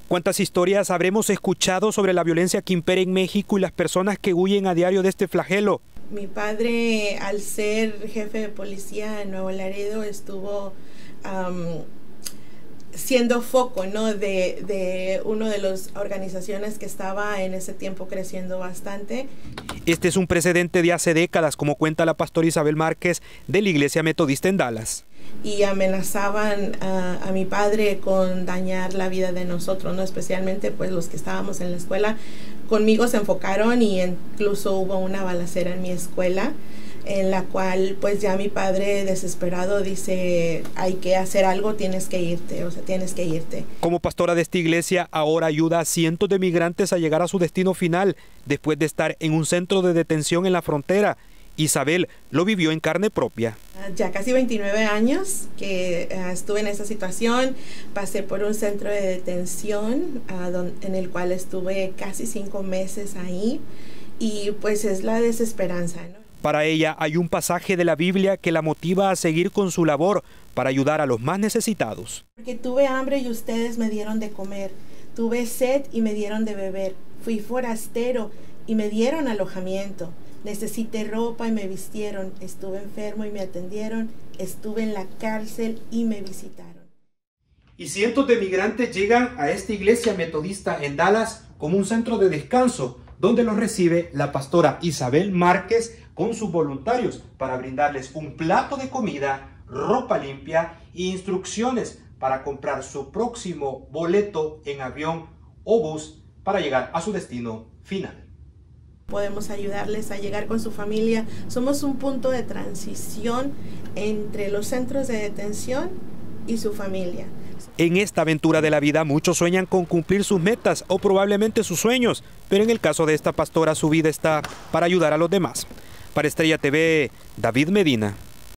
¿Cuántas historias habremos escuchado sobre la violencia que impera en México y las personas que huyen a diario de este flagelo? Mi padre, al ser jefe de policía en Nuevo Laredo, estuvo siendo foco, ¿no?, de una de las organizaciones que estaba en ese tiempo creciendo bastante. Este es un precedente de hace décadas, como cuenta la pastora Isabel Márquez de la Iglesia Metodista en Dallas. Y amenazaban a mi padre con dañar la vida de nosotros, ¿no?, especialmente pues los que estábamos en la escuela. Conmigo se enfocaron y incluso hubo una balacera en mi escuela, en la cual pues ya mi padre desesperado dice: hay que hacer algo, tienes que irte, o sea, tienes que irte. Como pastora de esta iglesia, ahora ayuda a cientos de migrantes a llegar a su destino final después de estar en un centro de detención en la frontera. Isabel lo vivió en carne propia. Ya casi 29 años que estuve en esa situación. Pasé por un centro de detención en el cual estuve casi 5 meses ahí, y pues es la desesperanza, ¿no? Para ella hay un pasaje de la Biblia que la motiva a seguir con su labor para ayudar a los más necesitados. Porque tuve hambre y ustedes me dieron de comer, tuve sed y me dieron de beber, fui forastero y me dieron alojamiento, necesité ropa y me vistieron, estuve enfermo y me atendieron, estuve en la cárcel y me visitaron. Y cientos de migrantes llegan a esta iglesia metodista en Dallas como un centro de descanso, donde los recibe la pastora Isabel Márquez con sus voluntarios para brindarles un plato de comida, ropa limpia e instrucciones para comprar su próximo boleto en avión o bus para llegar a su destino final. Podemos ayudarles a llegar con su familia. Somos un punto de transición entre los centros de detención y su familia. En esta aventura de la vida muchos sueñan con cumplir sus metas o probablemente sus sueños, pero en el caso de esta pastora su vida está para ayudar a los demás. Para Estrella TV, David Medina.